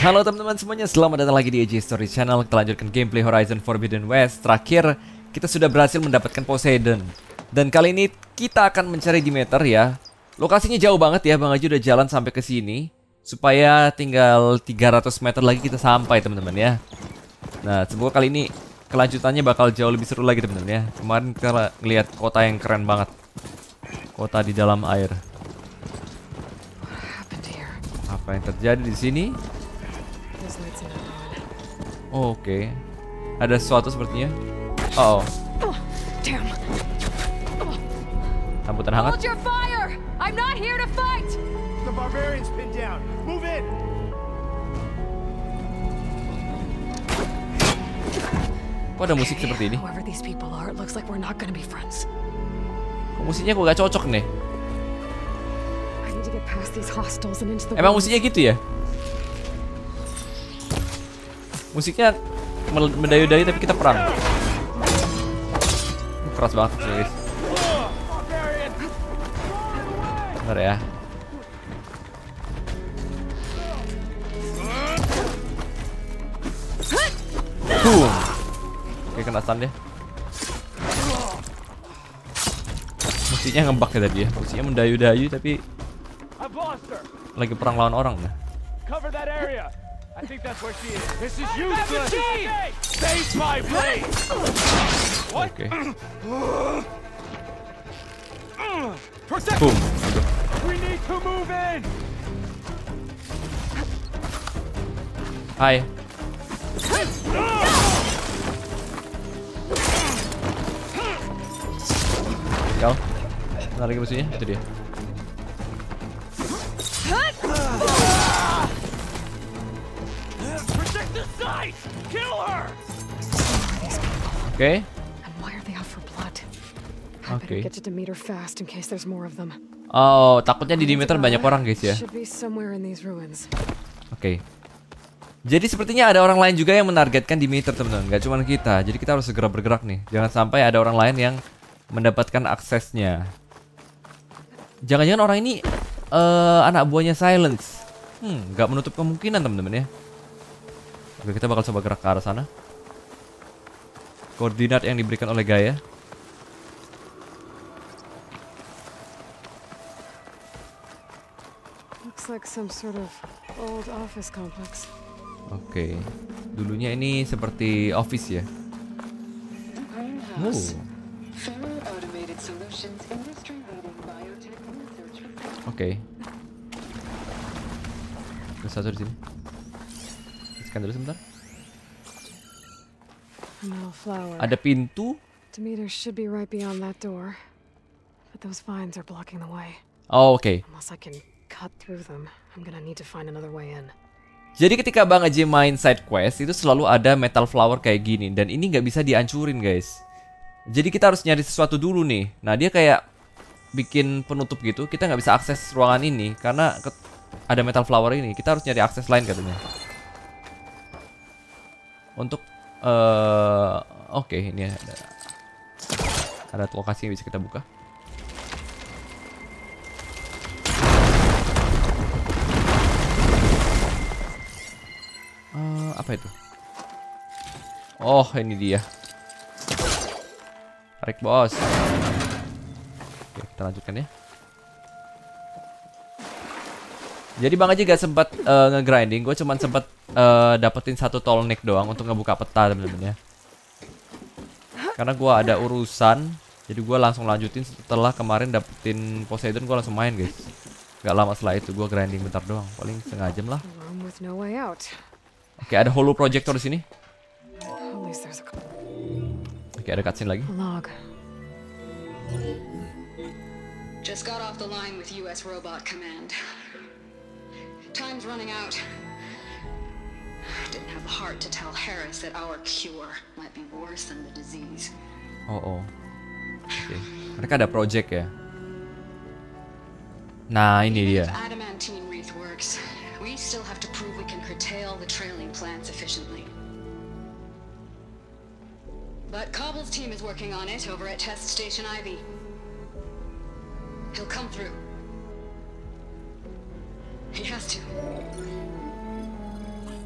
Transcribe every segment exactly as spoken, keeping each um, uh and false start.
Halo teman-teman semuanya, selamat datang lagi di A J Story Channel. Kita lanjutkan gameplay Horizon Forbidden West. Terakhir, kita sudah berhasil mendapatkan Poseidon. Dan kali ini kita akan mencari Demeter ya. Lokasinya jauh banget ya, Bang Aji udah jalan sampai ke sini. Supaya tinggal tiga ratus meter lagi kita sampai teman-teman ya. Nah, semoga kali ini kelanjutannya bakal jauh lebih seru lagi teman-teman ya. Kemarin kita ngeliat kota yang keren banget. Kota di dalam air. Apa yang terjadi di sini? Oh, oke, okay. Ada sesuatu sepertinya. Oh, oh. Sambutan hangat. Hold your fire. I'm not here to fight. The barbarians pinned down. Move in. Kok ada musik seperti ini? Whoever these people are, it looks like we're not gonna be friends. Kok musiknya kok gak cocok nih? I need to get past these hostiles and into the Emang musiknya gitu ya? Musiknya mendayu-dayu tapi kita perang. Keras banget guys. Bentar ya. Boom. Oke, kena stun deh. Musiknya ngebug ya tadi ya. Musiknya mendayu-dayu tapi lagi perang lawan orang nah. Cover that area. I think that's where she is. This is useless. Face my blade. Oke. Protect. Boom. We need to move in. Hai. Kau. Mana lagi musuhnya? Itu dia. Oke. Oke. Oh, takutnya di Demeter banyak orang guys ya. Oke. Okay. Jadi sepertinya ada orang lain juga yang menargetkan Demeter teman-teman. Gak cuma kita. Jadi kita harus segera bergerak nih. Jangan sampai ada orang lain yang mendapatkan aksesnya. Jangan-jangan orang ini uh, anak buahnya Silence. Hmm, gak menutup kemungkinan teman-teman ya. Oke, kita bakal coba gerak ke arah sana. Koordinat yang diberikan oleh Gaia. Looks like some sort of old office complex. Oke, dulunya ini seperti office ya. Oh. Oke. Ada satu di sini. Scan dulu sebentar. Ada pintu. Demeter should be right beyond that door. But those vines are blocking the way. Oh, oke. Okay. Unless I can cut through them, I'm gonna need to find another way in. Jadi ketika Bang Aji main side quest itu selalu ada metal flower kayak gini dan ini nggak bisa dihancurin guys. Jadi kita harus nyari sesuatu dulu nih. Nah dia kayak bikin penutup gitu. Kita nggak bisa akses ruangan ini karena ada metal flower ini. Kita harus nyari akses lain katanya. Untuk uh, oke okay, ini ada ada lokasi yang bisa kita buka. Uh, apa itu? Oh, ini dia. Tarik bos. Oke, kita lanjutkan ya. Jadi Bang Aji gak sempat uh, nge-grinding. Gue cuman sempat uh, dapetin satu tolnek doang untuk ngebuka peta temen-temen ya. Karena gue ada urusan, jadi gue langsung lanjutin setelah kemarin dapetin Poseidon. Gue langsung main guys. Gak lama setelah itu gue grinding bentar doang, paling setengah jam lah. Oke, ada holo projector di sini. Oke, ada cutscene lagi. Just got off the line with U S Robot Command. Time's running out. Didn't have the heart to tell Harris that our cure might be worse than the disease. Oh oh. Oke, mereka ada project ya. Nah, ini dia. Adamantine wreath works. We still have to prove we can curtail the trailing plants efficiently. But Cobble's team is working on it over at Test Station Ivy. He'll come through. He has to.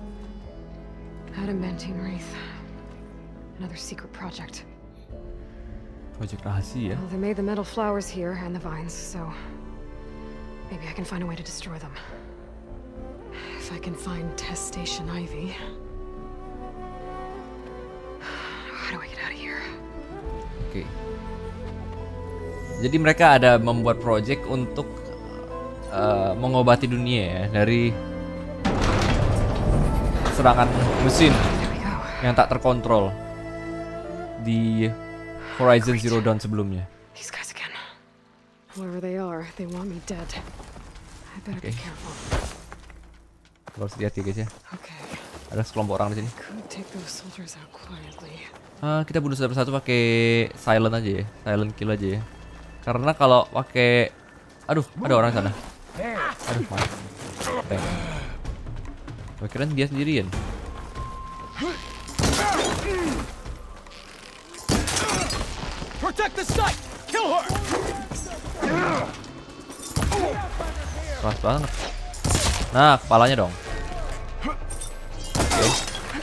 Adamantine wreath. Another secret project. Project rahasia. Well, they made the metal flowers here and the vines, so maybe I can find a way to destroy them. If I can find test station Ivy. How do I get out of here? Oke. Okay. Jadi mereka ada membuat project untuk uh, mengobati dunia ya dari serangan mesin yang tak terkontrol di Horizon Zero Dawn sebelumnya. These guys again. Whoever they are, they want me dead. I better Okay. be careful. Harus hati-hati guys ya. Okay. Ada sekelompok orang di sini. Could take those soldiers out quietly. Uh, kita bunuh satu persatu pakai silent aja ya, silent kill aja ya. Karena kalau pakai, aduh, ada orang sana. Aduh, mana? Bang. Gue kira dia sendirian. Protect the site. Kill her. Keras banget. Nah, kepalanya dong. Oke.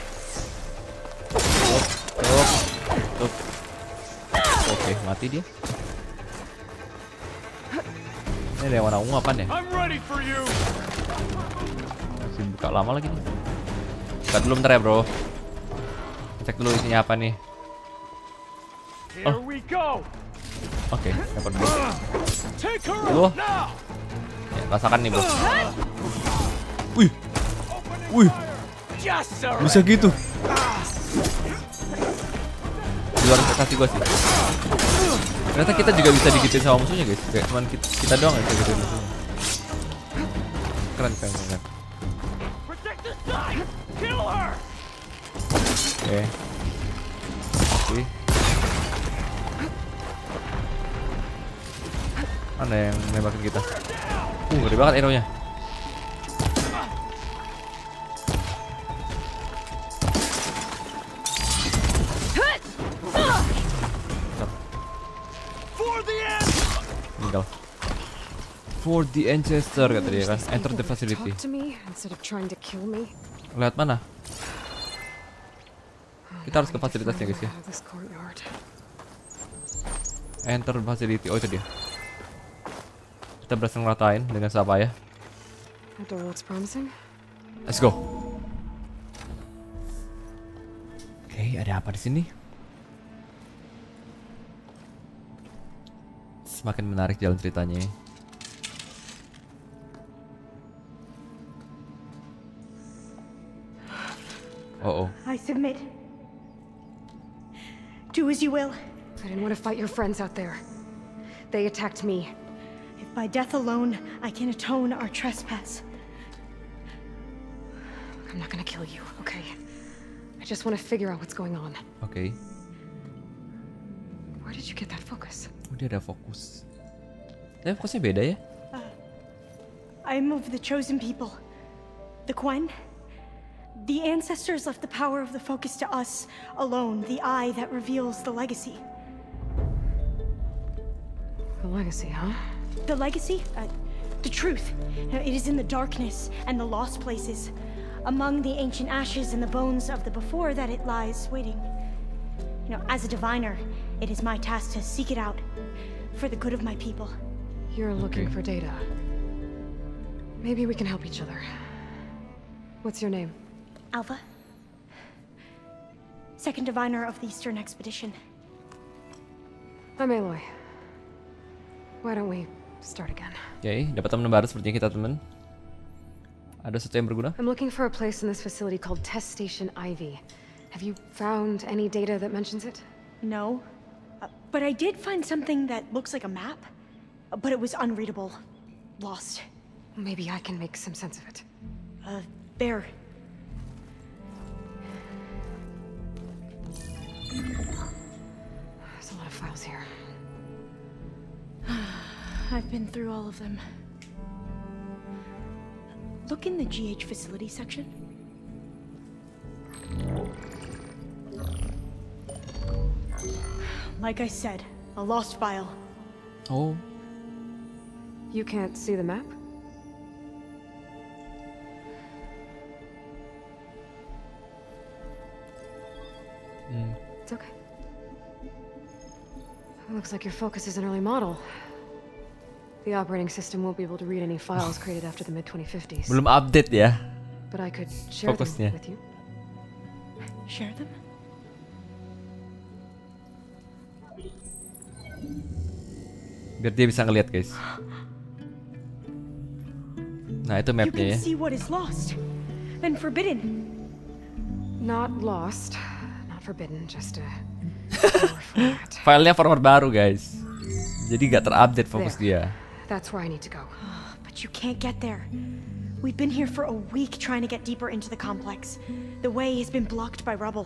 Tup, tup, tup. Oke, mati dia. Ini ada yang warna ungu apaan ya? I'm ready for you. Masih buka lama lagi nih. Buka dulu bentar ya bro. Cek dulu isinya apa nih. Here Oh. we go. Oke, dapat bro. Take her Loh. out now. Ya, rasakan nih bro. Wih, wih, Just so. bisa gitu. Di luar ekspektasi gue sih. Ternyata kita juga bisa digituin sama musuhnya guys. Kayak cuman kita, kita doang yang bisa gituin musuhnya. Keren, keren, keren. Protect the site. Kill her. Oke. Oke. Mana yang nembakin kita? Uh, gede banget arrow-nya. For the end. Meninggal. For the ancestor kata dia kan. Enter the facility. Talk to me instead of trying to kill me. Lihat mana? Kita harus ke fasilitasnya guys ya. Out of this courtyard. Enter facility. Oh itu dia. Kita berhasil ngeratain dengan siapa ya? That door looks promising. Let's go. Oke, ada apa di sini? Semakin menarik jalan ceritanya. Oh oh. I submit. Do as you will. I didn't want to fight your friends out there. They attacked me. If by death alone I can atone our trespass. I'm not gonna kill you, okay? I just want to figure out what's going on. Oke. Where did you get that focus? Oh, dia ada fokus. Tapi fokusnya beda ya? I am of the chosen people. The Quen. The ancestors left the power of the focus to us alone, the eye that reveals the legacy. The legacy, huh? The legacy? Uh, the truth. Uh, It is in the darkness and the lost places. Among the ancient ashes and the bones of the before that it lies waiting. You know, as a diviner, it is my task to seek it out for the good of my people. You're looking Okay. for data. Maybe we can help each other. What's your name? Alpha? Second diviner of the Eastern Expedition. I'm Aloy. Why don't we start again? Oke, dapat teman baru sepertinya kita teman. Ada sesuatu yang berguna? I'm looking for a place in this facility called Test Station Ivy. Have you found any data that mentions it? No. Uh, but I did find something that looks like a map, uh, but it was unreadable. Lost. Maybe I can make some sense of it. Uh, there. There's a lot of files here. I've been through all of them. Look in the G H facility section. Like I said, a lost file. Oh, You can't see the map? It's okay. It looks like your focus is an early model. The operating system won't be able to read any files created after the mid twenty fifties. Belum update ya. But I could share Fokusnya. them with you. Share them? Biar dia bisa ngeliat guys. Nah itu You mapnya can ya. see what is lost and forbidden. Not lost, not forbidden, just a lower format. Filenya format baru guys. Jadi gak terupdate fokus dia. That's where I need to go. But you can't get there. We've been here for a week trying to get deeper into the complex. The way has been blocked by rubble.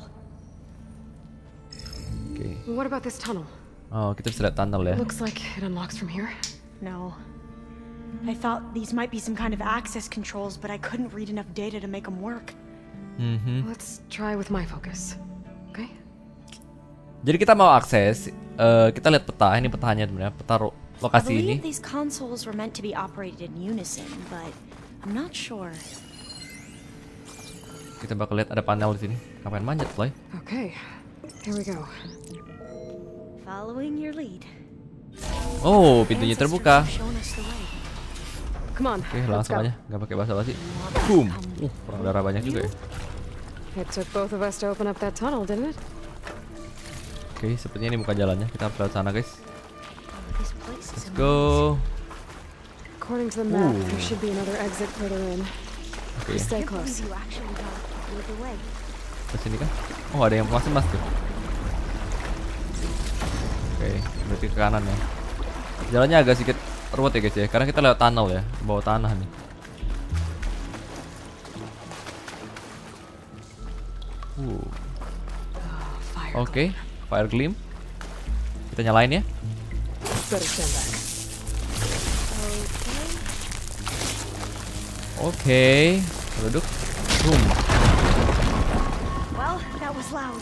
Oke. What about this tunnel? Oh kita bisa lihat tunnel ya. Looks like it unlocks from here. No. I thought these might be some kind of access controls, but I couldn't read enough data to make them work. Mhm. Let's try with my focus. Okay? Jadi kita mau akses. eh, kita lihat peta. Ini petanya sebenarnya. Peta ro- I lokasi ini. believe these consoles were meant to be operated in unison, but I'm not sure. Kita bakal lihat ada panel di sini. Ngapain manjat, Floy? Okay. Here we go. Following your lead. Oh, pintunya Ancestors terbuka. have shown us the way. Come on. Oke, let's langsung go. aja. Nggak pakai basa-basi. Boom. Uh, perang darah banyak juga ya. It took both of us to open up that tunnel, didn't it? Oke, sepertinya ini bukan jalannya. Kita harus lewat sana, guys. This place is Let's go. According to the map, Ooh. there should be another exit further in. Oke, Just stay I can't close. believe you actually got through the way. ke sini kan? Oh, ada yang masih mas tuh. Oke, berarti ke kanan ya. Jalannya agak sedikit ruwet ya guys ya, karena kita lewat tunnel ya, bawah tanah nih. Uh. Fire. Oke, fire gleam. Kita nyalain ya. Better stand back. Oke, duduk. Boom. Well, that was loud.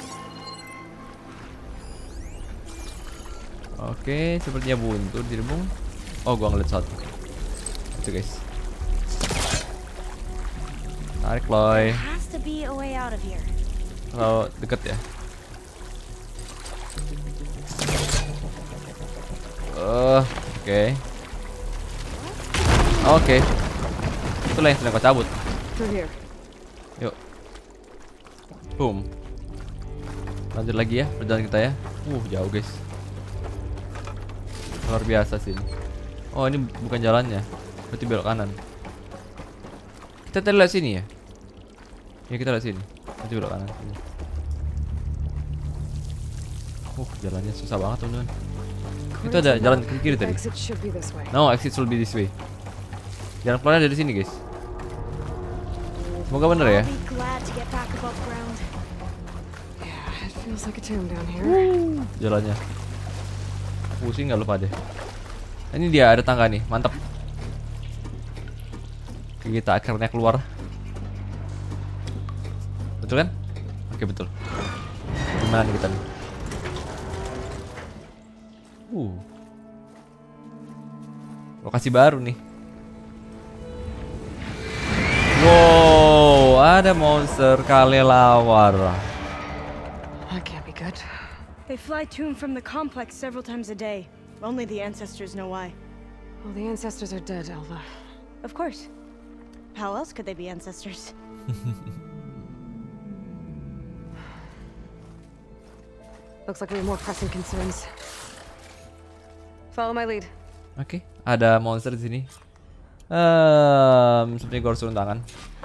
Oke, sepertinya buntu di debung. Oh, gua ngeliat satu. Itu guys. Tarik Loy. There has to be a way out of here. Kalau deket ya. Eh, oke. Oke. Itulah yang sedang kau cabut. Through here. Yuk. Boom. Lanjut lagi ya perjalanan kita ya. Uh, jauh guys. Luar biasa sih ini. Oh, ini bukan jalannya. Berarti belok kanan. Kita tadi lewat sini ya? Ya kita lewat sini. Berarti belok kanan sini. Uh, jalannya susah banget teman-teman. Itu ada jalan ke kiri tadi. Exit should be this way. No, exit should be this way. Jalan keluarnya dari sini guys. Semoga bener ya. I'll be glad to get back above ground. Yeah, it feels like a tomb down here. Jalannya pusing nggak lupa deh. Ini dia ada tangga nih, mantap. Kita akhirnya keluar. Betul kan? Oke betul. Gimana nih kita nih? Uh, lokasi baru nih. Wow, ada monster kalelawar. That can't be good. They fly to and from the complex several times a day. Only the ancestors know why. Well, the ancestors are dead, Elva. Of course. How else could they be ancestors? Looks like we have more pressing concerns. Follow my lead. Oke, ada monster di sini. Um, sepertinya gue harus turun tangan.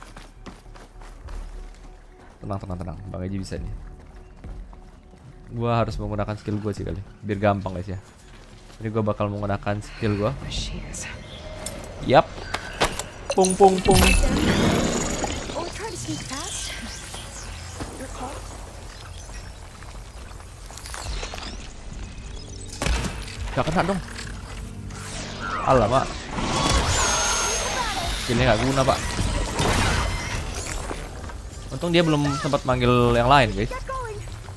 Tenang, tenang, tenang. Bang Eji bisa nih. Gua harus menggunakan skill gue sih kali, biar gampang guys ya. Jadi gue bakal menggunakan skill gue. Machines. Yap. Pung pung pung. Or try to sneak past. Your call. Gak kena dong. Alamak. Skillnya gak guna pak. Untung dia belum sempat manggil yang lain guys. Get going.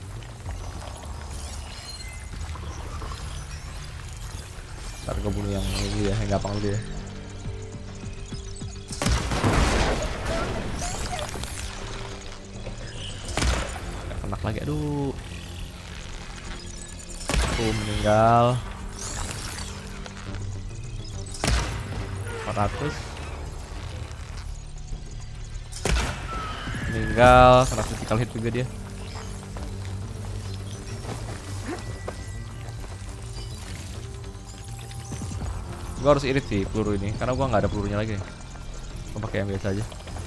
Ntar gue bunuh yang ini ya, yang gampang dulu ya. Gak kena lagi, aduh. Tuh meninggal. empat ratus. Meninggal, kena critical hit juga dia. Gua harus irit sih peluru ini karena gua nggak ada pelurunya lagi. Gua pakai yang biasa aja.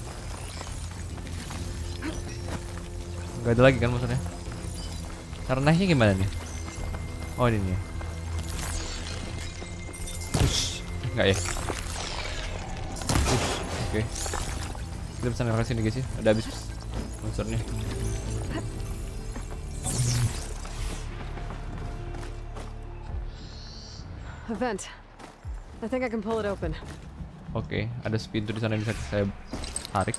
Nggak ada lagi kan maksudnya. Cara naiknya gimana nih? Oh ini nih. Push. Nggak ya? Push. Oke. Okay. Kita bisa ngelak sini guys ya. Udah habis monsternya. A vent. I think I can pull it open. Oke, okay, ada pintu di sana yang bisa saya tarik.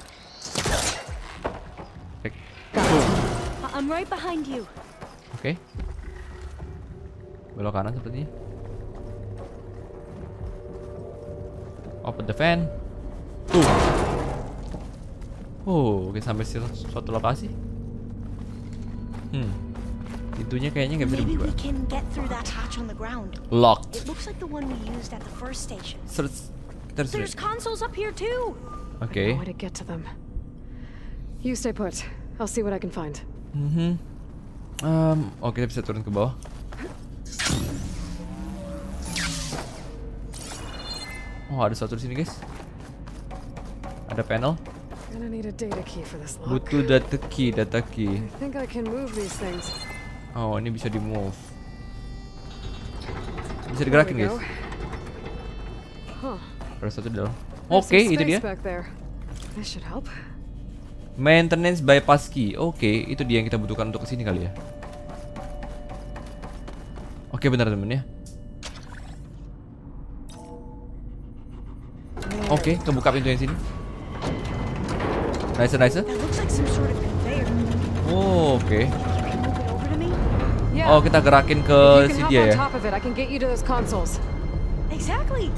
Tarik. I'm right behind you. Oke. Okay. Belok kanan sepertinya. Open the fan. Tuh. Oh, oke sampai suatu lokasi. Hmm. Pintunya kayaknya nggak bisa Maybe dibuka. we can get through that hatch on the ground. Locked. It looks like the one we used at the first station. Search. There's There's consoles up here too. Oke. No way to get to them. You stay put. I'll see what I can find. Mhm. Um, oh kita bisa turun ke bawah. Oh ada satu di sini guys. Ada panel. Gonna need a data key for this lock. Butuh data key, data key. I think I can move these things. Oh ini bisa di move. Bisa There digerakin we guys. go. Huh. Ada satu di dalam. There's Oke some itu dia. space back there. This should help. Maintenance bypass key. Oke itu dia yang kita butuhkan untuk kesini kali ya. Oke benar temen ya. Oke kebuka pintu yang sini. Nice nice. That looks like some sort of conveyor. Oh, oke. Can you move it over to me? Yeah. Oh kita gerakin ke If you si can hop dia on ya. top of it, I can get you to those consoles. Exactly.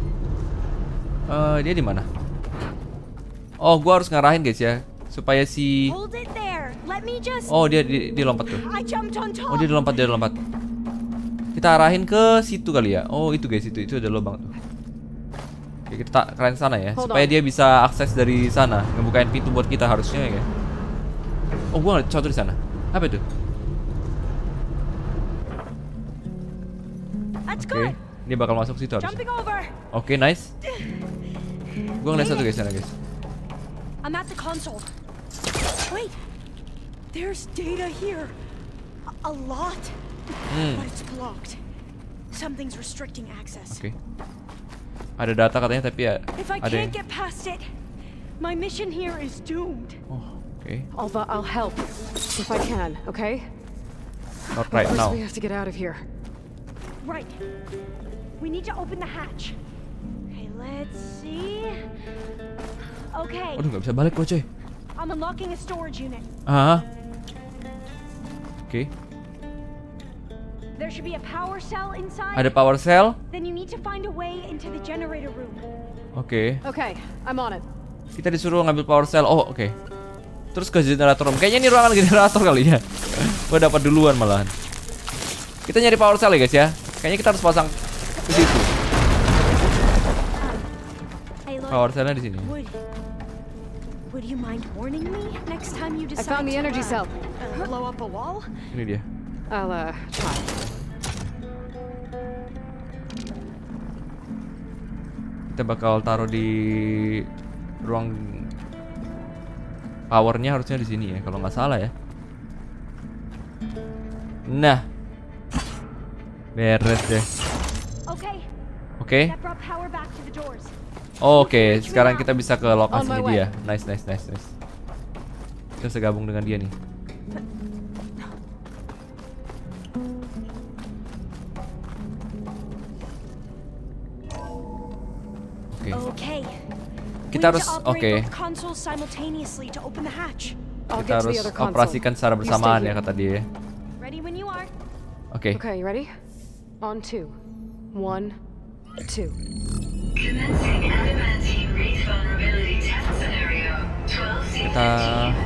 Eh dia di mana? Oh gua harus ngarahin guys ya supaya si. Hold it there. Let me just. Oh dia dia, dia lompat tuh. I jumped on top. Oh dia lompat dia lompat. Kita arahin ke situ kali ya. Oh itu guys itu itu ada lubang tuh. Oke kita tak keren sana ya Hold supaya on. dia bisa akses dari sana ngebukain pintu buat kita harusnya ya. Oh gua ngeliat sesuatu di sana. Apa itu? That's Oke good. dia bakal masuk situ harusnya. Jumping over. Oke nice. Gua ngeliat satu guys sana guys. I'm at the console. Wait. There's data here. A, a lot. Hmm. But it's blocked. Something's restricting access. Oke. Ada data katanya tapi ya If I ada yang. can't get past it, my mission here is doomed. Oh oke. Alva, I'll help if I can. Okay? Not right First, now. we have to get out of here. Right. We need to open the hatch. Okay, let's see. Okay, Waduh nggak bisa balik loh coy. I'm unlocking a storage unit. Ah. Oke. There should be a power cell inside. Ada power cell. Then you need to find a way into the generator room. Oke. Okay, I'm on it. Kita disuruh ngambil power cell. Oh, oke. Terus ke generator room. Kayaknya ini ruangan generator kali ya. Gua dapat duluan malahan. Kita nyari power cell ya, guys ya. Kayaknya kita harus pasang ke situ. Hey, look. Power cellnya di sini. Would Would you mind warning me next time you I decide found the to, energy uh, cell. uh, blow up a wall? Ini dia. I'll uh try. Kita bakal taruh di ruang powernya harusnya di sini ya, kalau nggak salah ya. Nah, beres deh. Okay. Oke. That brought power back to the doors. Oh, Oke, sekarang kita bisa ke lokasinya On my way. dia. Nice, nice, nice, nice. Kita bisa gabung dengan dia nih. Oke. Okay. Kita We need harus- to operate oke. both consoles simultaneously to open the hatch. I'll Kita get to harus the other console. operasikan secara You stay bersamaan ya here. kata dia. Ready when you are. Oke. Okay, you ready? On two. One, two. Commencing adamantine wreath vulnerability test scenario. twelve C. Kita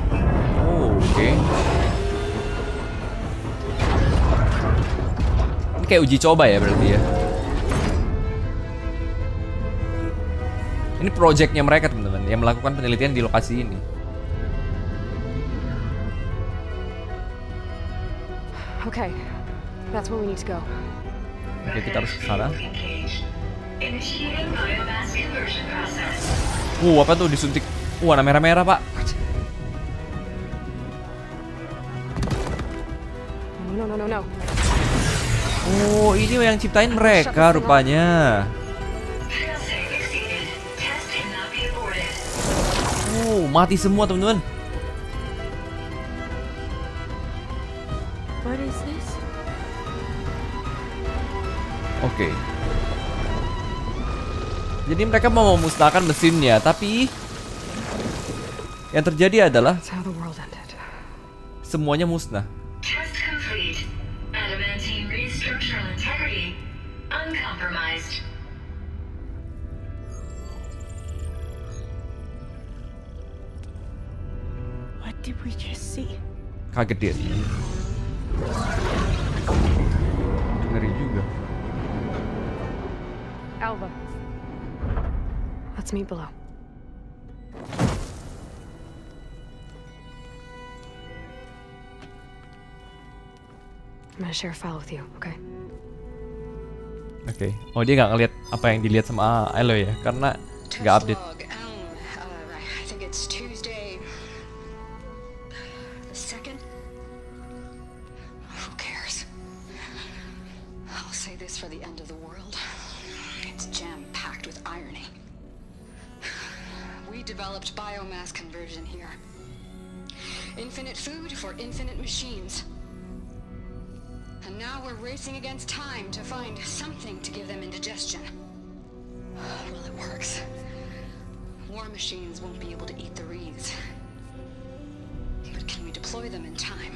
Oh, oke. kayak uji coba ya berarti ya. Ini projectnya mereka teman-teman yang melakukan penelitian di lokasi ini. Okay, that's where we need to go. Oke, kita harus ke sana. Initiating biomass conversion process. Uh, apa tuh disuntik? Uh, warna merah-merah, Pak. No, no, no, no. Oh, ini yang ciptain mereka rupanya. Failsafe exceeded. Test cannot be aborted. Oh, mati semua teman-teman. What is this? Oke. Jadi mereka mau memusnahkan mesinnya, tapi yang terjadi adalah That's how the world ended. semuanya musnah. Test complete. Adamantine read structural integrity uncompromised. What did we just see? Kaget dia. Ngeri juga. Alva. Let's meet below. I'm gonna share a file with you, okay? Oke. Oh, dia nggak ngeliat apa yang dilihat sama Aloy ya, karena nggak Test update. log, um, uh, I think it's Tuesday the second. Who cares? I'll say this for the end of the world. It's jam-packed with irony. We developed biomass conversion here. Infinite food for infinite machines. And now we're racing against time to find something to give them indigestion. Well, it works. War machines won't be able to eat the reeds. But can we deploy them in time?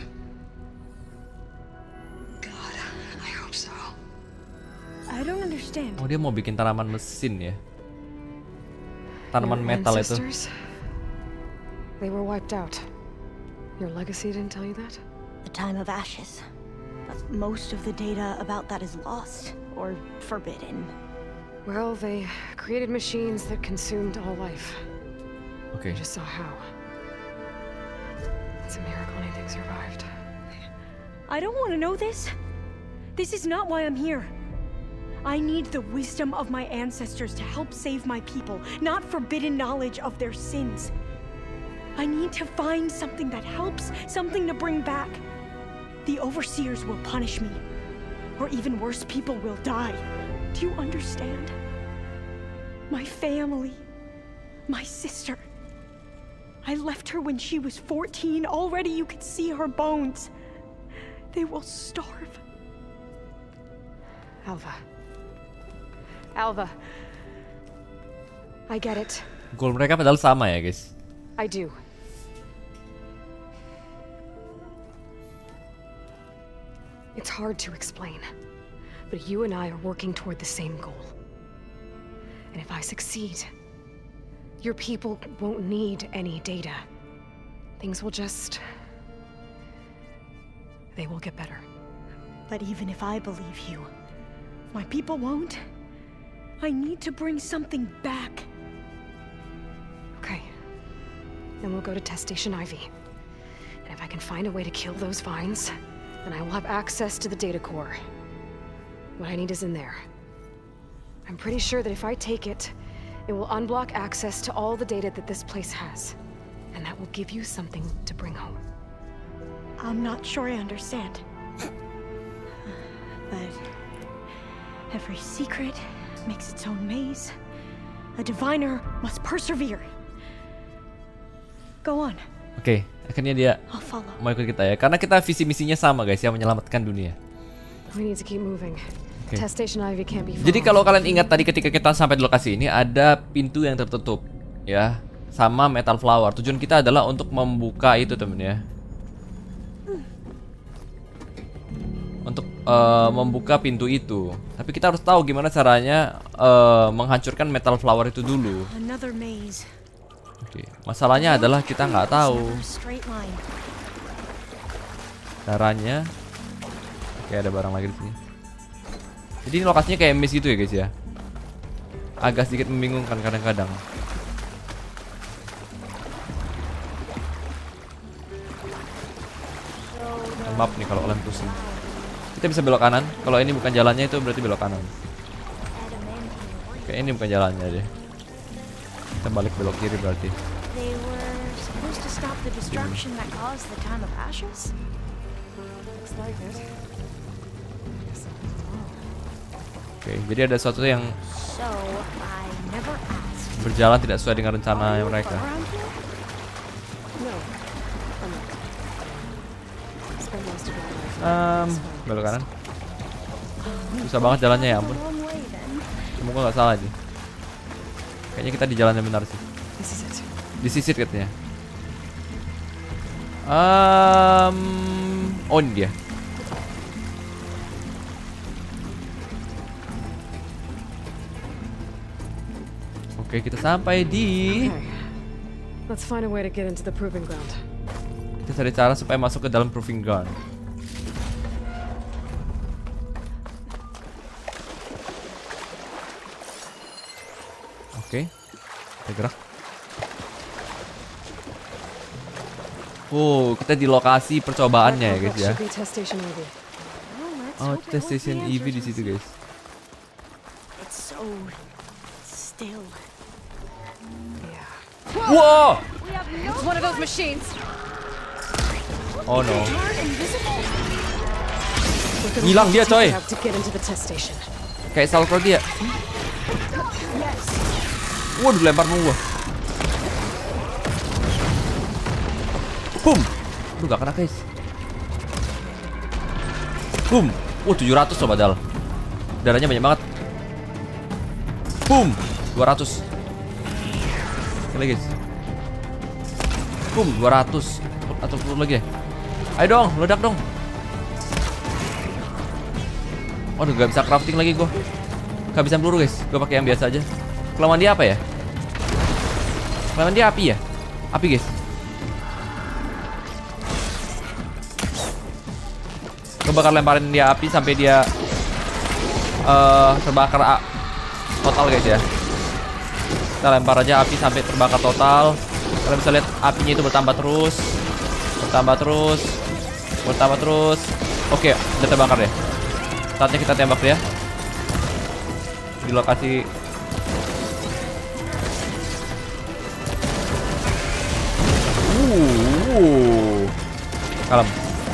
God, I hope so. I don't understand. Oh, dia mau bikin tanaman mesin ya. Tanaman Your metal itu. ancestors, they were wiped out. Your legacy didn't tell you that? The time of ashes. But most of the data about that is lost or forbidden. Well, they created machines that consumed all life. Oke. You just saw how. It's a miracle anything survived. I don't want to know this. This is not why I'm here. I need the wisdom of my ancestors to help save my people, not forbidden knowledge of their sins. I need to find something that helps, something to bring back. The overseers will punish me, or even worse, people will die. Do you understand? My family, my sister. I left her when she was fourteen. Already you could see her bones. They will starve. Alva. Alva. I get it. Goal mereka padahal sama ya, guys. I do. It's hard to explain, but you and I are working toward the same goal. And if I succeed, your people won't need any data. Things will just... they will get better. But even if I believe you, my people won't. I need to bring something back. Okay. Then we'll go to Test Station Ivy. And if I can find a way to kill those vines, then I will have access to the data core. What I need is in there. I'm pretty sure that if I take it, it will unblock access to all the data that this place has. And that will give you something to bring home. I'm not sure I understand. But every secret makes its own maze. A diviner must persevere. Go on. Oke, akhirnya dia I'll follow. mau ikut kita ya. Karena kita visi misinya sama guys, yang menyelamatkan dunia. We need to keep moving. Okay. Test Station Ivy can't be Jadi followed. kalau kalian ingat tadi ketika kita sampai di lokasi ini ada pintu yang tertutup ya, sama metal flower. Tujuan kita adalah untuk membuka itu temen ya. Untuk uh, membuka pintu itu. Tapi kita harus tahu gimana caranya uh, menghancurkan metal flower itu dulu. Another maze. Oke, masalahnya adalah kita nggak tahu Another straight line. caranya. Oke, ada barang lagi di sini. Jadi ini lokasinya kayak miss gitu ya guys ya. Agak sedikit membingungkan kadang-kadang. Maaf nih kalau kalian pusing. Kita bisa belok kanan. Kalau ini bukan jalannya itu berarti belok kanan. Kayak ini bukan jalannya deh. Kita balik belok kiri berarti. They were supposed to stop the destruction that caused the time of ashes? Looks like it. Oke, jadi ada sesuatu yang So, I never asked. berjalan tidak sesuai dengan rencana mereka. Around here? No. I'm not. Spent most of my life. Um, belok kanan. Susah banget jalannya ya ampun. Wrong way then. Semoga nggak salah aja. Kayaknya kita di jalan yang benar sih. This is it. Disisit katanya. Um, oh ini dia. Oke, kita sampai di. Okay. Let's find a way to get into the proving ground. Kita cari cara supaya masuk ke dalam proving ground. Oke, kita gerak. Oh, kita di lokasi percobaannya ya guys ya. Should be test station Ivy. Well, let's Oh, hope it test holds the station E V di answers. situ guys. It's so still. Yeah. Wow! We have no It's one of those machines. Oh no. turn invisible. Look at Hilang all dia, the coy. teeth we have to get into the test station. Kayak salvo dia. Waduh, lempar mau gua. Boom. Aduh, gak kena guys. Boom. Wah, tujuh ratus loh padahal. Darahnya banyak banget. Boom. dua ratus. Sekali lagi guys. Boom, dua ratus. Atau peluru lagi ya. Ayo dong, meledak dong. Waduh, gak bisa crafting lagi gua. Gak bisa peluru guys. Gua pakai yang biasa aja. Kelamaan dia apa ya? Kelamaan dia api ya? Api guys. Gue bakal lemparin dia api sampai dia uh, terbakar total guys ya. Kita lempar aja api sampai terbakar total. Kalian bisa lihat apinya itu bertambah terus, bertambah terus, bertambah terus. Oke, udah terbakar deh. Saatnya kita tembak dia di lokasi. Uh, kalem.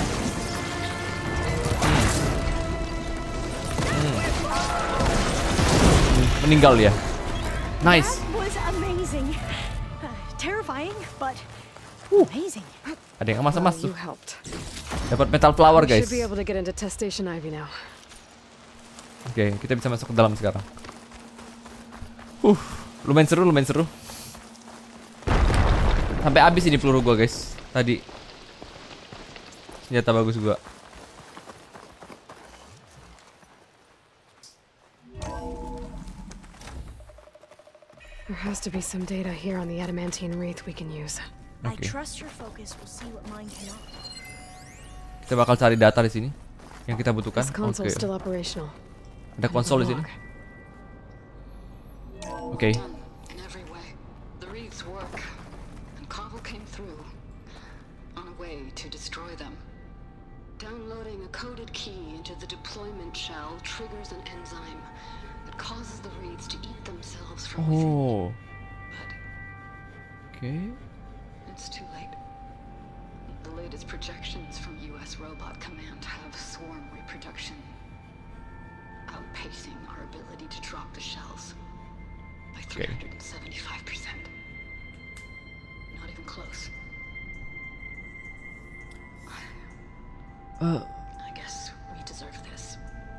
Meninggal dia. Nice. That was amazing. Uh, terrifying, but amazing. Ada yang emas-emas Well, tuh. you helped. Dapat metal flower We guys. should be able to get into test station Ivy now. Oke, kita bisa masuk ke dalam sekarang. Uh, lumayan seru, lumayan seru. Sampai habis ini peluru gua guys. Tadi senjata bagus gua. There has to be some data here on the adamantine wreath we can use. I Oke. trust your focus will see what mine cannot. Kita bakal cari data di sini yang kita butuhkan. This Oke. console's still operational. Ada konsol di sini. Log. Oke. Done in every way. The wreaths work, and Cobble came through on a way to destroy them. Downloading a coded key into the deployment shell triggers an enzyme that causes the wreaths to eat themselves from within. Oh. But Oke. it's too late. The latest projections from U S Robot Command have swarm reproduction, outpacing our ability to drop the shells by three hundred seventy-five percent. Not even close. Uh, I guess we deserve this.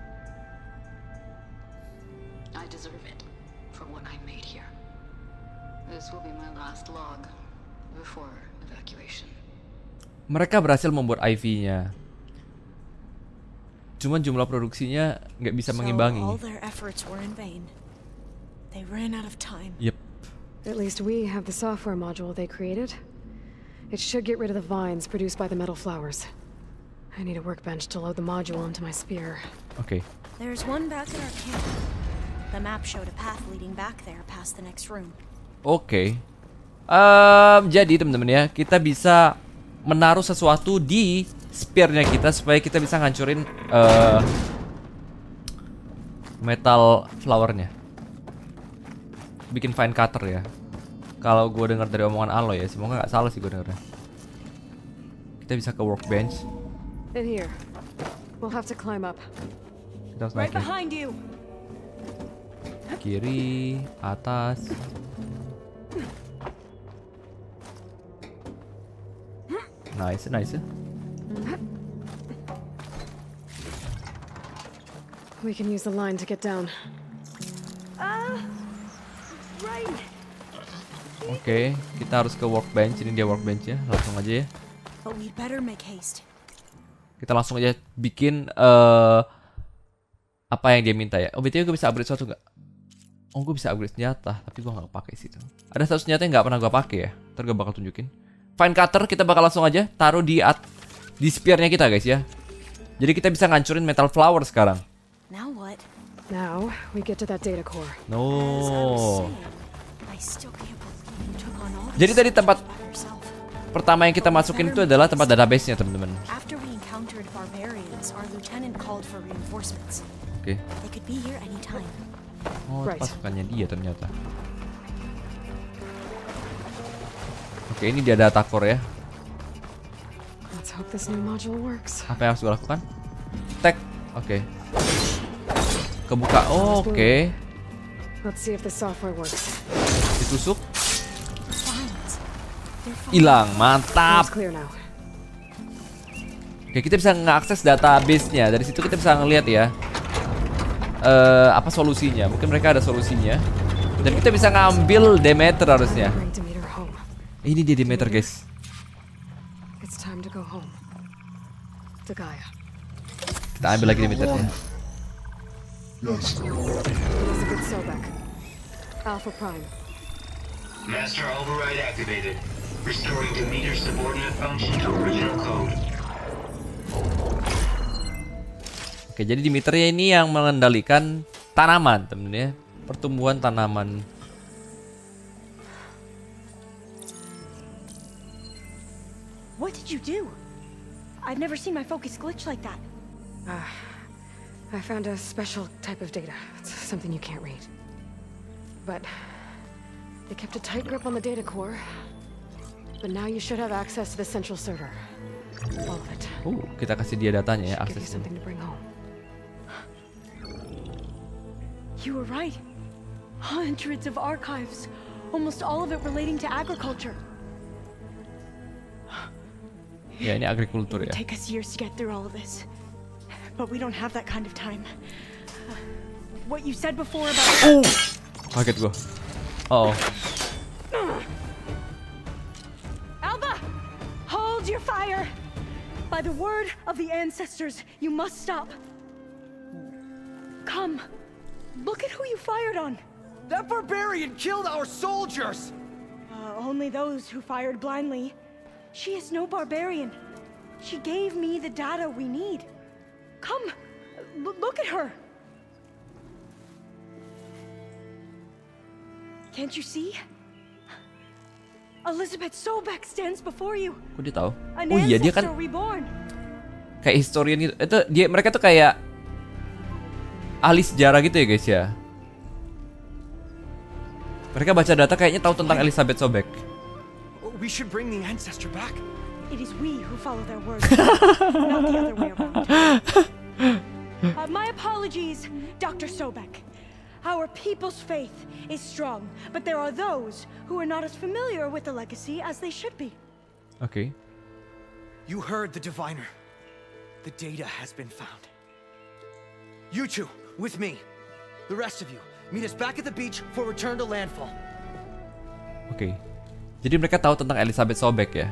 I deserve it for what I made here. This will be my last log before evacuation. mereka berhasil membuat I V-nya. Cuman jumlah produksinya nggak bisa mengimbangi. So all their efforts were in vain. They ran out of time. Yep. At least we have the software module they created. It should get rid of the vines produced by the metal flowers. I need a workbench to load the module onto my spear. Oke. There's one back at our camp. The map showed a path leading back there past the next room. Oke. Okay. Um, jadi teman-teman ya, kita bisa menaruh sesuatu di spear-nya kita supaya kita bisa ngancurin uh, metal flower-nya. Bikin fine cutter ya. Kalau gue dengar dari omongan Aloy ya, semoga nggak salah sih gue dengarnya. Kita bisa ke workbench. In here. We'll have to climb up. Kita harus Right naik ya. behind you. Kiri, atas. Nice, nice. We can use the line to get down. Uh, right. Oke, kita harus ke workbench. Ini dia workbench ya, langsung aja ya. But we'd better make haste. Kita langsung aja bikin uh, apa yang dia minta ya. Oh, B T W gue bisa upgrade sesuatu nggak? Oh, gue bisa upgrade senjata, tapi gue nggak pakai sih itu. Ada satu senjata yang nggak pernah gue pakai ya. Ntar gue bakal tunjukin. Fine cutter kita bakal langsung aja taruh di at di spear-nya kita guys ya. Jadi kita bisa ngancurin metal flower sekarang. Now what? Now, we get to that data core. No. As I was saying, I still can't believe you took on all this Jadi tadi tempat by yourself. pertama yang kita masukin itu adalah tempat database-nya teman-teman. After we encountered barbarians, our lieutenant called for reinforcements. Oke. They could be here anytime. Oh, Right. pasukannya dia ternyata. Oke, ini dia data core ya. Let's hope this new module works. Apa yang harus gue lakukan? Tag. Oke. Kebuka. Oh, oke. Let's see if the software works. Ditusuk. Vines. They're falling. Hilang. It's Mantap. clear now. Oke, kita bisa mengakses database-nya. Dari situ kita bisa ngelihat ya. Eh, apa solusinya? Mungkin mereka ada solusinya. Dan kita bisa ngambil Demeter harusnya. Bring Demeter home. Ini dia Demeter, guys. It's time to go home. To Gaia. Kita ambil lagi Demeternya. Elizabeth Sobek. Alpha Prime. Master override activated. Restoring Demeter subordinate function to original code. Oke, jadi Demeternya ini yang mengendalikan tanaman, temen ya. Pertumbuhan tanaman. What did you do? I've never seen my focus glitch like that. Ah, I found a special type of data. It's something you can't read. But they kept a tight grip on the data core. But now you should have access to the central server. All of it. Uh, kita kasih dia datanya ya, Should give you aksesnya. something to bring home. You were right. Hundreds of archives. Almost all of it relating to agriculture. Ya, ini agrikultur It would ya. take us years to get through all of this. But we don't have that kind of time. Uh, what you said before about... Kaget gua. Oh, Alba! Hold your fire! By the word of the ancestors, you must stop. Come. Look at who you fired on. That barbarian killed our soldiers! Uh, only those who fired blindly. She is no barbarian. She gave me the data we need. Come, l- look at her. Can't you see? Elizabeth Sobek stands before you. kok dia tahu? An Oh iya, dia ancestor kan reborn. kayak historian gitu. Itu dia mereka tuh kayak ahli sejarah gitu ya, guys ya. Mereka baca data kayaknya tahu tentang Elizabeth Sobek. We should bring the ancestor back. It is we who follow their words, not the other way around. Uh, my apologies, Doctor Sobek. Our people's faith is strong, but there are those who are not as familiar with the legacy as they should be. Oke. You heard the diviner. The data has been found. You two, with me. The rest of you, meet us back at the beach for return to landfall. Oke. Jadi mereka tahu tentang Elizabeth Sobek ya.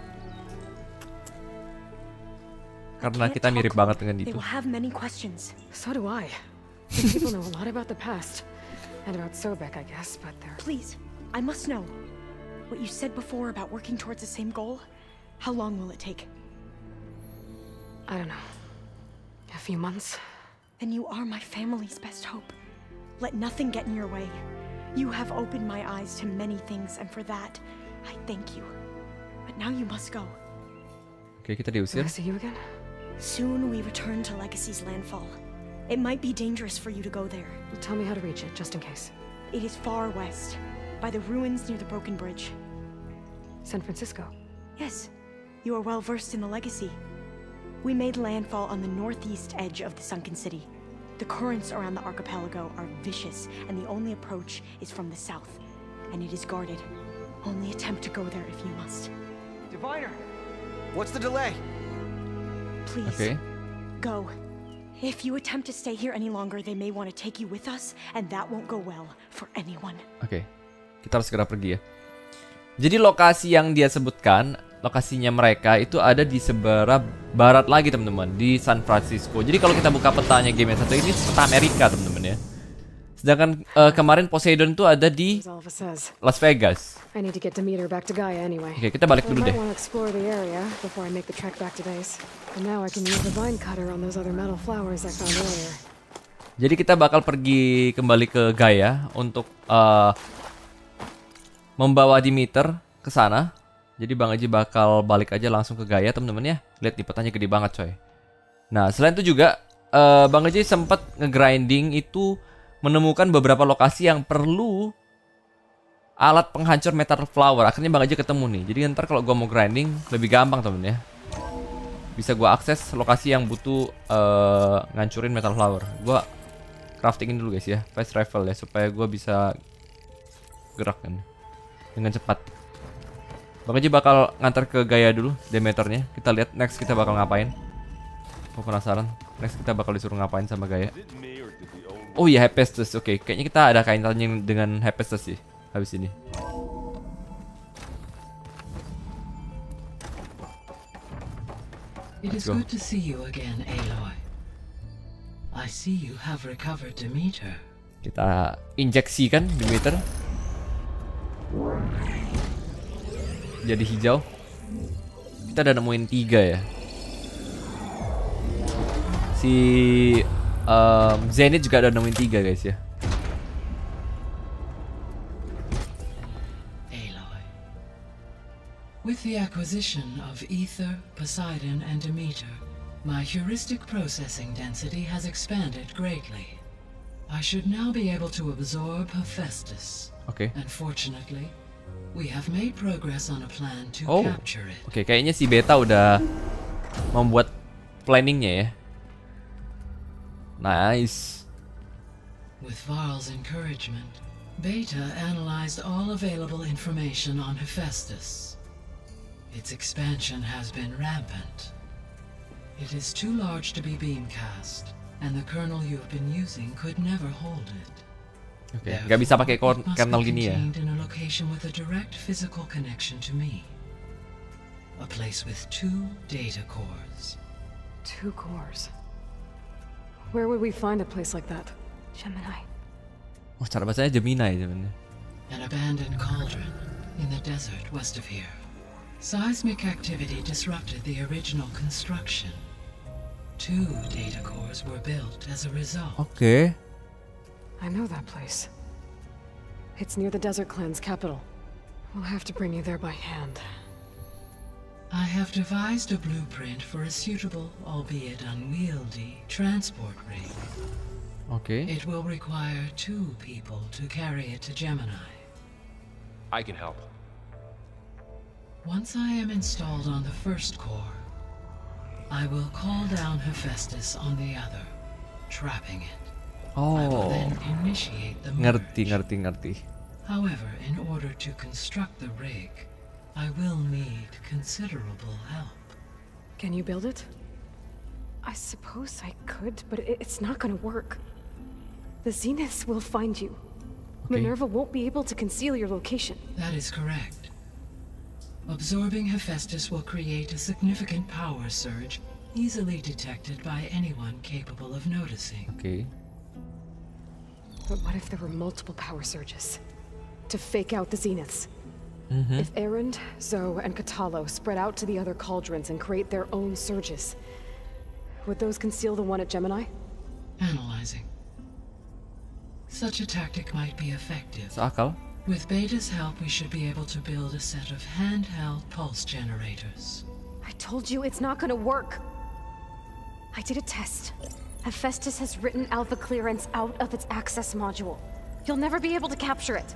Karena Can't kita talk mirip long. banget dengan They itu. will have many questions. So do I. These people know a lot about the past. And about Sobek, I guess, but they're... Please, I must know. What you said before about working towards the same goal, how long will it take? I don't know. A few months? then you are my family's best hope. Let nothing get in your way. You have opened my eyes to many things, and for that, I thank you. But now you must go. Oke, kita Will diusir. I see you again? Soon we return to Legacy's landfall. It might be dangerous for you to go there. Well, tell me how to reach it, just in case. It is far west, by the ruins near the Broken Bridge. San Francisco. Yes, you are well versed in the Legacy. We made landfall on the northeast edge of the sunken city. The currents around the archipelago are vicious, and the only approach is from the south, and it is guarded. Only attempt to go there if you must. Diviner! What's the delay? Please, Oke. go. If you attempt to stay here any longer, they may want to take you with us, and that won't go well for anyone. Oke. Kita harus segera pergi ya. Jadi lokasi yang dia sebutkan, lokasinya mereka itu ada di sebelah barat lagi teman-teman, di San Francisco. Jadi kalau kita buka petanya game yang satu ini peta Amerika teman-teman ya. Sedangkan uh, kemarin Poseidon tuh ada di As Alpha says, Las Vegas. I need to get Demeter back to Gaia anyway. Oke, kita balik I dulu might deh. want to explore the area before I make the trek back to base. And now I can use the vine cutter on those other metal flowers I found earlier. Jadi kita bakal pergi kembali ke Gaia untuk uh, membawa Demeter ke sana. Jadi Bang Aji bakal balik aja langsung ke Gaia teman-teman ya. Lihat di petanya gede banget coy. Nah selain itu juga uh, Bang Aji sempat nge-grinding itu menemukan beberapa lokasi yang perlu alat penghancur metal flower. Akhirnya Bang Aji ketemu nih. Jadi ntar kalau gua mau grinding lebih gampang temen ya. Bisa gua akses lokasi yang butuh uh, ngancurin metal flower. Gua craftingin dulu guys ya, fast travel ya, supaya gua bisa gerak kan dengan cepat. Bang Aji bakal ngantar ke Gaia dulu Demeternya. Kita lihat next kita bakal ngapain. Aku penasaran. Next kita bakal disuruh ngapain sama Gaia. Oh iya, Hephaestus. Oke, okay. Kayaknya kita ada kaitannya dengan Hephaestus sih habis ini. It is good to see you again, Aloy. I see you have recovered Demeter. Kita injeksikan Demeter. Jadi hijau. Kita udah nemuin tiga ya. Si um, Zenith juga udah nemuin tiga guys ya. Aloy. With the acquisition of Ether, Poseidon, and Demeter, my heuristic processing density has expanded greatly. I should now be able to absorb Hephaestus. Oke. Okay. And fortunately, we have made progress on a plan to Oh. capture it. Oke, okay, kayaknya si Beta udah membuat planningnya ya. Nice. With Varl's encouragement, Beta analyzed all available information on Hephaestus. Its expansion has been rampant. It is too large to be beamcast, and the kernel you've been using could never hold it. Oke, okay, nggak bisa pakai Therefore, it must kernel be gini ya. contained in a location with a direct physical connection to me. A place with two data cores. Two cores. Where would we find a place like that? Gemini. Oh, cara bacanya Gemini sebenarnya. An abandoned cauldron in the desert west of here. Seismic activity disrupted the original construction. Two data cores were built as a result. Oke. Okay. I know that place. It's near the Desert Clan's capital. We'll have to bring you there by hand. I have devised a blueprint for a suitable, albeit unwieldy, transport rig. Oke. Okay. It will require two people to carry it to Gemini. I can help. Once I am installed on the first core, I will call down Hephaestus on the other, trapping it. I will Oh. then initiate the Ngerti, merge. ngerti, ngerti. However, in order to construct the rig, I will need considerable help. Can you build it? I suppose I could, but it- it's not gonna work. The Zeniths will find you. Okay. Minerva won't be able to conceal your location. That is correct. Absorbing Hephaestus will create a significant power surge, easily detected by anyone capable of noticing. Oke. Okay. But what if there were multiple power surges? To fake out the Zeniths? Mhm. If Erend, Zoe, and Katalo spread out to the other cauldrons and create their own surges, would those conceal the one at Gemini? Analyzing. Such a tactic might be effective. Seakal. With Beta's help, we should be able to build a set of handheld pulse generators. I told you it's not gonna work. I did a test. Hephaestus has written Alpha clearance out of its access module. You'll never be able to capture it.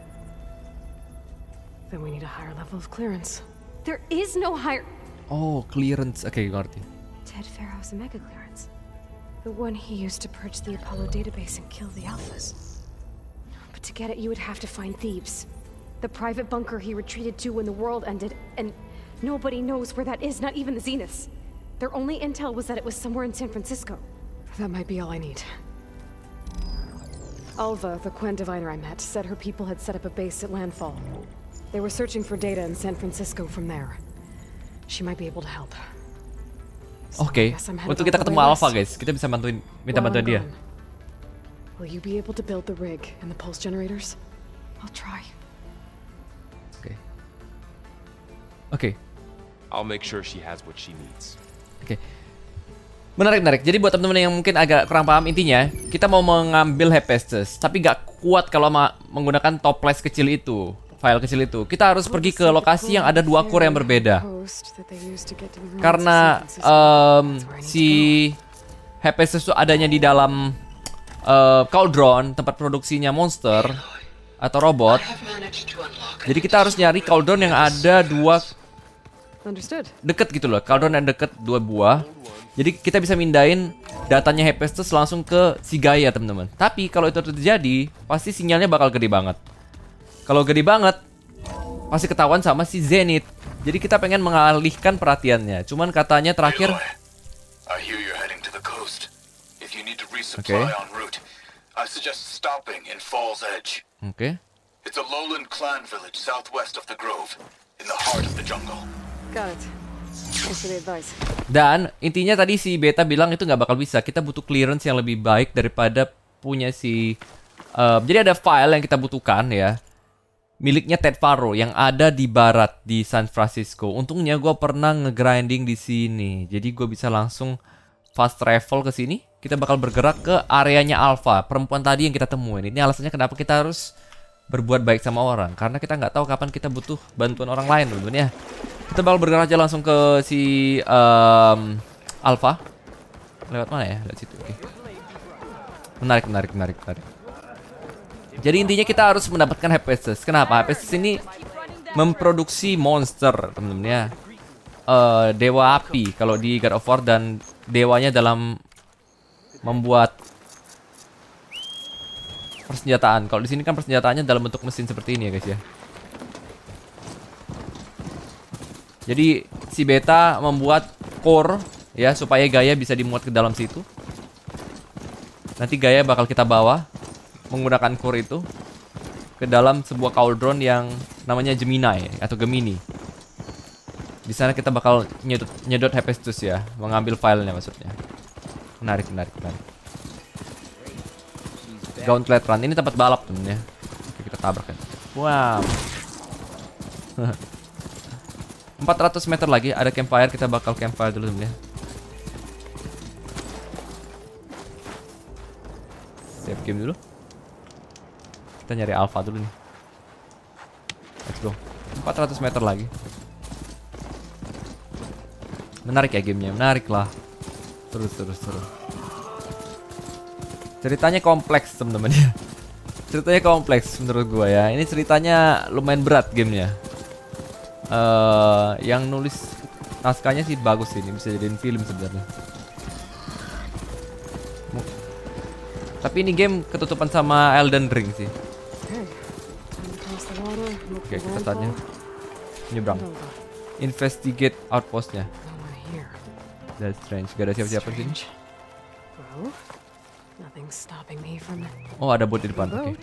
Then we need a higher level of clearance. There is no higher... Oh, clearance. Oke, okay, ngerti. Ted Pharaoh's mega clearance. The one he used to purge the Apollo database and kill the Alphas. But to get it, you would have to find Thebes. The private bunker he retreated to when the world ended, and nobody knows where that is, not even the Zeniths. Their only intel was that it was somewhere in San Francisco. That might be all I need. Alva, the Quen diviner I met, said her people had set up a base at Landfall. They were searching for data in San Francisco from there. She might be able to help. Oke, okay. Untuk kita ketemu Alpha guys, kita bisa bantuin, minta bantuan dia. Will you be able to build the rig and the pulse generators? I'll try. Oke. Okay. Oke. Okay. I'll make sure she has what she needs. Oke. Okay. Menarik, menarik. Jadi buat teman-teman yang mungkin agak kurang paham, intinya kita mau mengambil Hephaestus, tapi gak kuat kalau menggunakan toples kecil itu, file kecil itu. Kita harus pergi ke lokasi yang ada dua core yang berbeda. Karena um, si Hephaestus itu adanya di dalam uh, cauldron, tempat produksinya monster atau robot. Jadi kita harus nyari cauldron yang ada dua deket gitu loh, cauldron yang deket dua buah. Jadi kita bisa mindahin datanya Hephaestus langsung ke si Gaia, teman-teman. Tapi kalau itu terjadi, pasti sinyalnya bakal gede banget. Kalau gede banget, pasti ketahuan sama si Zenith. Jadi kita pengen mengalihkan perhatiannya. Cuman katanya terakhir. Oke. Oke. It's a lowland clan village southwest of the grove, in the heart of the jungle. Got it. Dan intinya tadi si Beta bilang itu nggak bakal bisa. Kita butuh clearance yang lebih baik daripada punya si. Uh, jadi ada file yang kita butuhkan ya, miliknya Ted Pharaoh yang ada di barat di San Francisco. Untungnya gue pernah ngegrinding di sini, jadi gue bisa langsung fast travel ke sini. Kita bakal bergerak ke areanya Alpha, perempuan tadi yang kita temuin. Ini alasannya kenapa kita harus berbuat baik sama orang, karena kita nggak tahu kapan kita butuh bantuan orang lain, teman-teman ya. Kita bakal bergerak aja langsung ke si um, Alpha. Lewat mana ya? Lewat situ. Oke. Okay. Menarik, menarik, menarik, menarik. Jadi intinya kita harus mendapatkan Hephaestus. Kenapa? Hephaestus ini memproduksi monster, teman-teman ya. Uh, dewa api kalau di God of War, dan dewanya dalam membuat persenjataan. Kalau di sini kan persenjataannya dalam bentuk mesin seperti ini ya, guys ya. Jadi si Beta membuat core ya supaya Gaia bisa dimuat ke dalam situ. Nanti Gaia bakal kita bawa menggunakan core itu ke dalam sebuah cauldron yang namanya Gemini atau Gemini. Di sana kita bakal nyedot, nyedot Hephaestus ya, mengambil filenya maksudnya. Menarik, menarik, menarik. Gauntlet Run, ini tempat balap temen ya. Oke, kita tabrak kan. Wow. empat ratus meter lagi ada campfire, kita bakal campfire dulu temen ya. Save game dulu. Kita nyari Alpha dulu nih. Let's go. empat ratus meter lagi. Menarik ya gamenya, menarik lah. Terus, terus, terus. Ceritanya kompleks temen-temen ya. Ceritanya kompleks menurut gua ya. Ini ceritanya lumayan berat gamenya. Uh, yang nulis naskahnya sih bagus sih, ini bisa jadiin film sebenarnya. Tapi ini game ketutupan sama Elden Ring sih. Oke, okay, kita saatnya nyebrang. Investigate outpostnya. That's strange. Gak ada siapa-siapa di sini. Oh, ada bot di depan. Oke. Okay.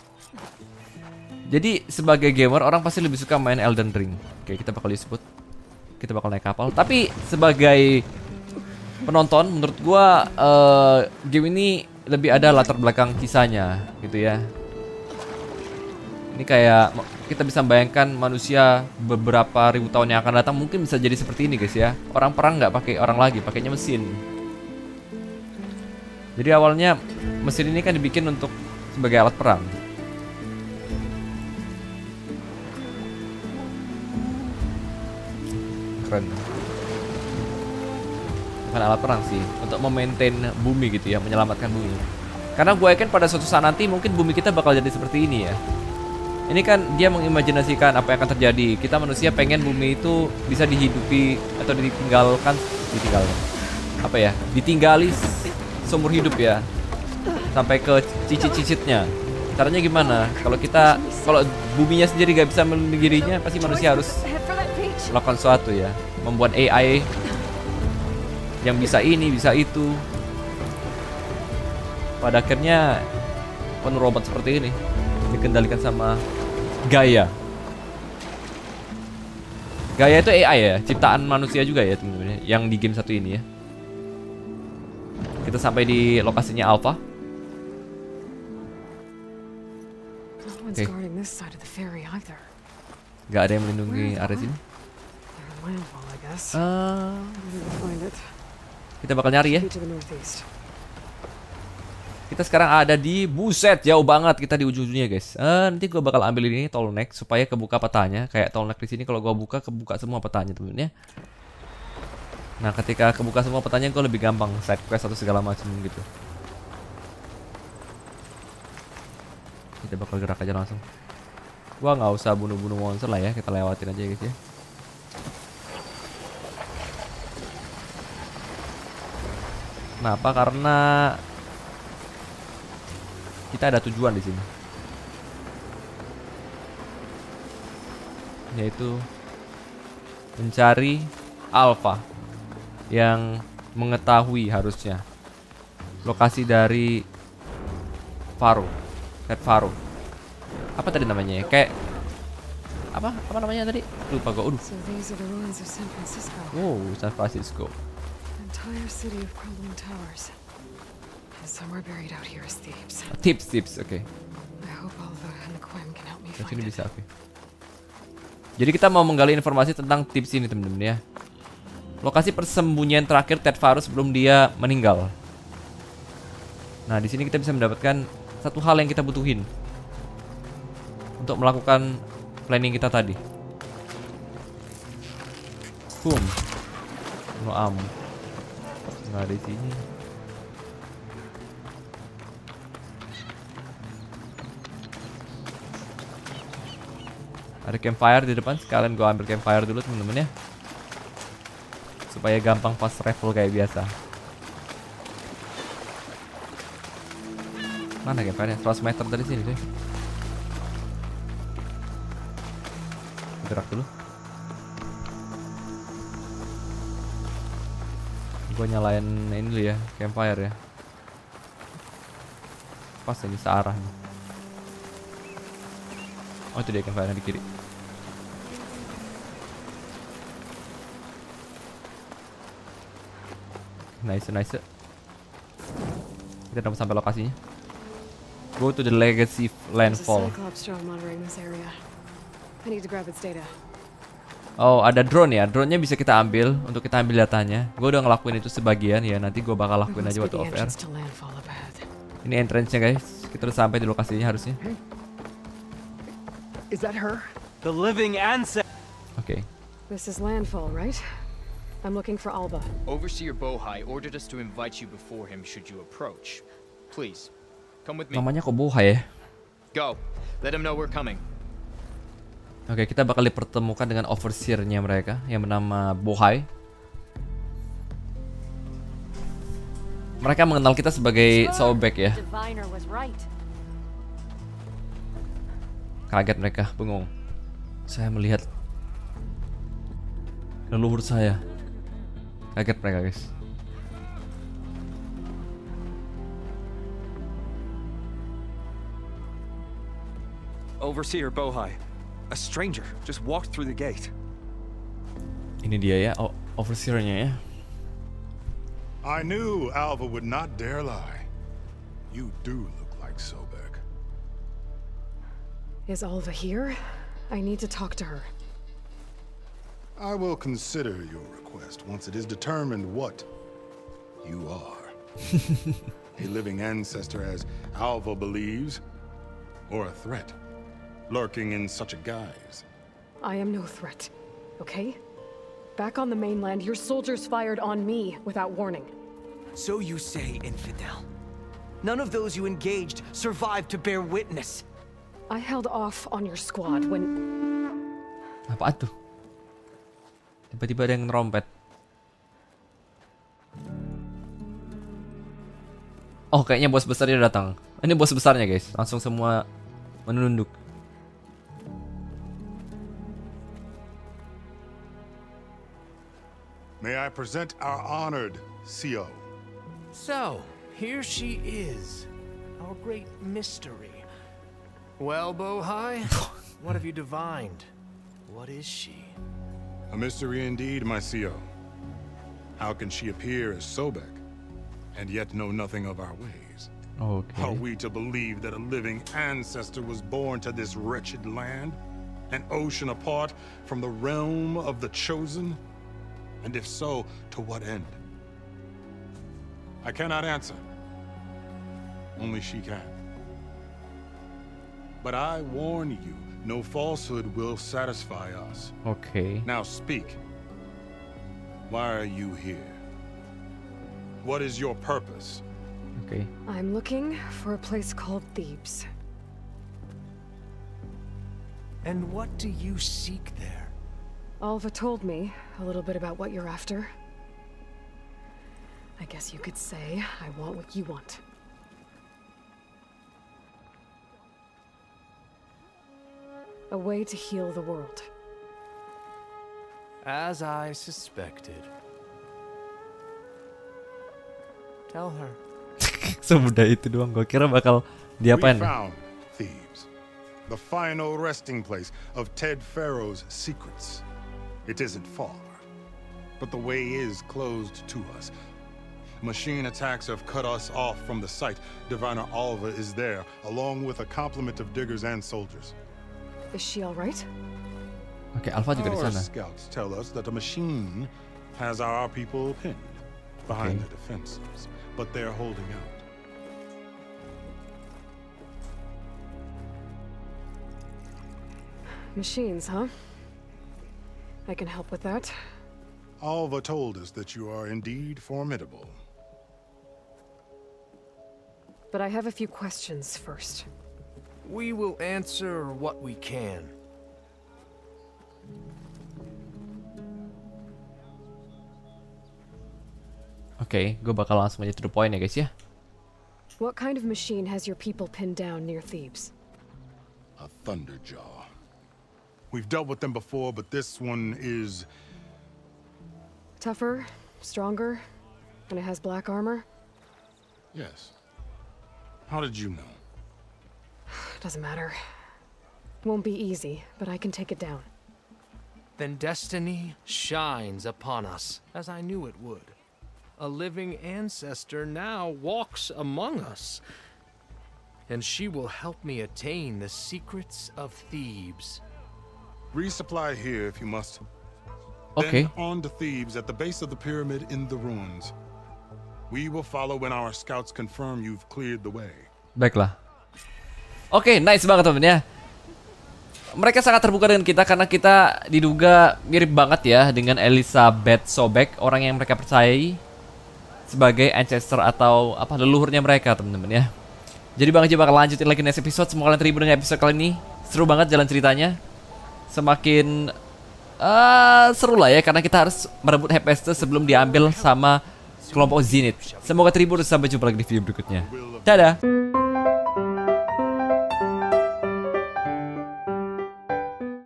Jadi sebagai gamer orang pasti lebih suka main Elden Ring. Oke, kita bakal disebut. Kita bakal naik kapal. Tapi sebagai penonton menurut gua uh, game ini lebih ada latar belakang kisahnya gitu ya. Ini kayak kita bisa bayangkan manusia beberapa ribu tahun yang akan datang mungkin bisa jadi seperti ini guys ya. Orang perang nggak pakai orang lagi, pakainya mesin. Jadi awalnya mesin ini kan dibikin untuk sebagai alat perang. Keren. Bukan alat perang sih, untuk memaintain bumi gitu ya, menyelamatkan bumi. Karena gue yakin pada suatu saat nanti mungkin bumi kita bakal jadi seperti ini ya. Ini kan dia mengimajinasikan apa yang akan terjadi. Kita manusia pengen bumi itu bisa dihidupi atau ditinggalkan, ditinggalkan. Apa ya? Ditinggali seumur hidup ya. Sampai ke cicit-cicitnya. Caranya gimana? Kalau kita, kalau buminya sendiri gak bisa melindungi dirinya, pasti manusia harus melakukan sesuatu ya. Membuat A I yang bisa ini, bisa itu. Pada akhirnya penuh robot seperti ini dikendalikan sama Gaia. Gaia itu A I ya, ciptaan manusia juga ya teman-teman, yang di game satu ini ya. Kita sampai di lokasinya Alpha. Oke. Gak ada yang melindungi area sini. Uh, kita bakal nyari ya. Kita sekarang ada di, buset, jauh banget kita di ujung-ujungnya guys. Uh, nanti gue bakal ambil ini tall neck supaya kebuka petanya. Kayak tall neck di sini kalau gue buka kebuka semua petanya temen-temen ya. Nah ketika kebuka semua petanya gue lebih gampang side quest atau segala macam gitu. Kita bakal gerak aja langsung. Gua nggak usah bunuh-bunuh monster lah ya, kita lewatin aja guys ya. Kenapa? Karena kita ada tujuan di sini, yaitu mencari Alpha yang mengetahui harusnya lokasi dari Faro, Ted Faro. Apa tadi namanya ya? Kayak apa? Apa namanya tadi? Lupa gue. Udah. Wow, San Francisco. Entire city of crumbling towers. And somewhere buried out here is Thebes. Tips, tips, oke. Okay. I hope Alva and Quem can help me Di find sini it. bisa, oke. Okay. Jadi kita mau menggali informasi tentang tips ini temen-temen ya. Lokasi persembunyian terakhir Ted Faro sebelum dia meninggal. Nah, di sini kita bisa mendapatkan satu hal yang kita butuhin untuk melakukan planning kita tadi. Boom. No am. Nggak ada di sini. Ada campfire di depan, sekalian gua ambil campfire dulu temen-temen ya. Supaya gampang fast travel kayak biasa. Mana campfire-nya? seratus meter dari sini deh. Gerak dulu. Gue nyalain ini dulu ya, campfire ya. Pas ini searah nih. Oh itu dia campfire di kiri. Nice, nice. Kita udah sampai lokasinya. Go to the Legacy Landfall. Oh, ada drone ya. Drone-nya bisa kita ambil untuk kita ambil datanya. Gue udah ngelakuin itu sebagian ya. Nanti gue bakal lakuin aja waktu off air. Ini entrance-nya guys. Kita udah sampai di lokasinya harusnya. Is that her? The living ancestor. Oke. Okay. This is landfall, right? I'm looking for Alba. Overseer Bohai ordered us to invite you before him should you approach. Please, come with me. Namanya kok Bohai ya? Go. Let him know we're coming. Oke, kita bakal dipertemukan dengan overseer-nya mereka yang bernama Bohai. Mereka mengenal kita sebagai Sobek ya. Kaget mereka, bengong. Saya melihat leluhur saya. Kaget mereka, guys. Overseer Bohai. A stranger just walked through the gate. Ini dia ya, oh, overseer-nya ya. I knew Alva would not dare lie. You do look like Sobek. Is Alva here? I need to talk to her. I will consider your request once it is determined what you are. a living ancestor as Alva believes, or a threat lurking in such a guise? I am no threat, okay? Back on the mainland, your soldiers fired on me without warning. So you say, Infidel. None of those you engaged survived to bear witness. I held off on your squad when... Apaan tuh? Tiba-tiba ada yang ngerompet. Oh, kayaknya bos besarnya datang. Ini bos besarnya, guys. Langsung semua menunduk. May I present our honored C O? So, here she is. Our great mystery. Well, Bohai, what have you divined? What is she? A mystery indeed, my C O. How can she appear as Sobek, and yet know nothing of our ways? Okay. Are we to believe that a living ancestor was born to this wretched land? An ocean apart from the realm of the chosen? And if so, to what end? I cannot answer. Only she can. But I warn you, no falsehood will satisfy us. Okay. Now speak. Why are you here? What is your purpose? Okay. I'm looking for a place called Thebes. And what do you seek there? Alva told me a little bit about what you're after. I guess you could say I want what you want. A way to heal the world. As I suspected. Tell her. Semudah itu doang. Gua kira bakal diapain. We found Thebes, the final resting place of Ted Pharaoh's secrets. It isn't far, but the way is closed to us. Machine attacks have cut us off from the site. Diviner Alva is there, along with a complement of diggers and soldiers. Is she all right? Oke, okay, Alva juga di Our sana. scouts tell us that a machine has our people pinned behind Okay. the defenses, but they're holding out. Machines, huh? I can help with that. Alva told us that you are indeed formidable. But I have a few questions first. We will answer what we can. Oke, okay, gue bakal langsung aja to the point ya guys ya. What kind of machine has your people pinned down near Thebes? A Thunderjaw. We've dealt with them before, but this one is... Tougher, stronger, and it has black armor? Yes. How did you know? Doesn't matter. Won't be easy, but I can take it down. Then destiny shines upon us, as I knew it would. A living ancestor now walks among us, and she will help me attain the secrets of Thebes. Resupply here if you must. Okay. Then on to Thebes at the base of the pyramid in the ruins. We will follow when our scouts confirm you've cleared the way. Baiklah. Oke, okay, nice banget temen ya. Mereka sangat terbuka dengan kita karena kita diduga mirip banget ya dengan Elizabeth Sobek, orang yang mereka percayai sebagai ancestor atau apa leluhurnya mereka, teman-teman ya. Jadi Bang Aja bakal lanjutin lagi next episode. Semoga kalian terhibur dengan episode kali ini. Seru banget jalan ceritanya. Semakin uh, seru lah ya karena kita harus merebut Hephaestus sebelum diambil sama kelompok Zenith. Semoga terhibur, sampai jumpa lagi di video berikutnya. Dadah.